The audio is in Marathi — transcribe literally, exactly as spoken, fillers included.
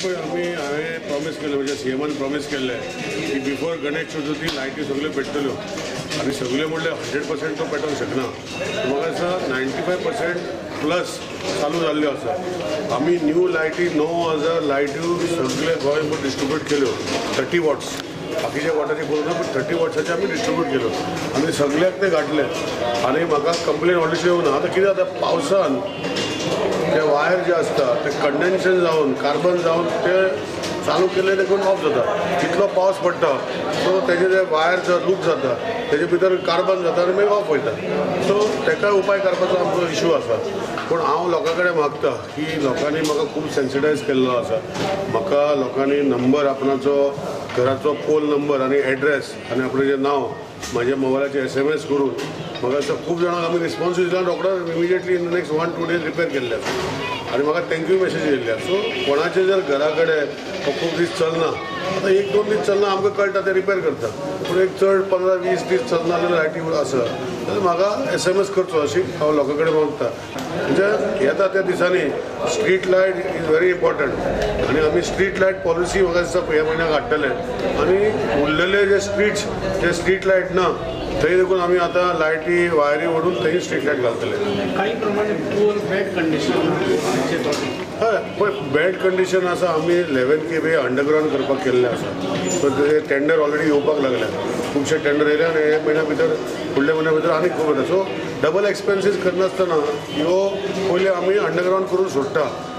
पळय आमी हांवें प्रॉमीस केल्लें म्हणजे सीएमान प्रॉमीस केल्लें की बिफोर गणेश चतुर्थी लायटी सगळ्यो पेट्टल्यो आनी सगळ्यो म्हणल्यार हंड्रेड पर्सेंट तो पेटोवंक शकना. म्हाका दिसता नायन्टी फायव पर्सेंट प्लस चालू जाल्ल्यो आसा. आमी न्यू लायटी णव हजार लायट्यो सगळे गोंयभर डिस्ट्रिब्यूट केल्यो थर्टी वॉट्स. बाकीच्या वॉटाची पळोवना पूण थर्टी वॉट्साचे आमी डिस्ट्रिब्यूट केल्यो आनी सगळ्याक ते घातले. आनी म्हाका कंप्लेन व्हडलीशी येवना. आतां कितें जाता पावसान ते वायर जे आसता ते कंडेन्शन जावन कार्बन जावन ते चालू केले देखून ऑफ जाता. कितलो पावस पडटा सो तेजे जे वायर जो लूक जाता तेजे भितर कार्बन जाता आनी मागीर ऑफ वयता. सो तेका उपाय करपाचो आमचो इशू आसा. पूण हांव लोकां कडेन मागता की लोकांनी म्हाका खूब सेन्सिटायज केल्लो आसा. म्हाका लोकांनी नंबर आपणाचो घराचो पोल नंबर आनी एड्रेस आनी आपणें जें नांव म्हाज्या मोबायलाचेर एस एम एस करून म्हाका दिसता खूब जाणांक आमी रिस्पॉन्स दिला. रोखडो immediately in the next one two days repair केल्ले आसा आनी म्हाका थँक्यू मेसेज येयल्ल्या. सो कोणाचे जर घरा कडेन हो खूब दीस चलना आतां एक दोन दीस चलना आमकां कळटा ते रिपेर करता. पूण एक चड पंदरा वीस दीस चलना जाल्यार लायटी आसा जाल्यार म्हाका एस एम एस करचो अशी हांव लोकां कडेन मागता. म्हणजे येता त्या दिसांनी street light is very important आनी आमी स्ट्रीट लायट पॉलिसी म्हाका दिसता ह्या म्हयन्याक हाडटले आनी उरलेले जे स्ट्रीट्स जे स्ट्रीट लायट ना थंय देखून आमी आतां लायटी वायरी ओडून थंय स्ट्रीट लायट घालतले. काही प्रमाणे पूर बॅड कंडिशन हय पळय बॅड कंडिशन आसा. आमी इलेवन के बी अंडरग्रावंड करपाक केल्ले आसा. सो ते टेंडर ऑलरेडी येवपाक लागल्या. खुबशे टेंडर येयले आनी हे म्हयन्या भितर फुडल्या म्हयन्या भितर आनीक खूब येता. सो डबल एक्सपेन्सीस करनासतना ह्यो पयलीं आमी अंडरग्रावंड करून सोडटा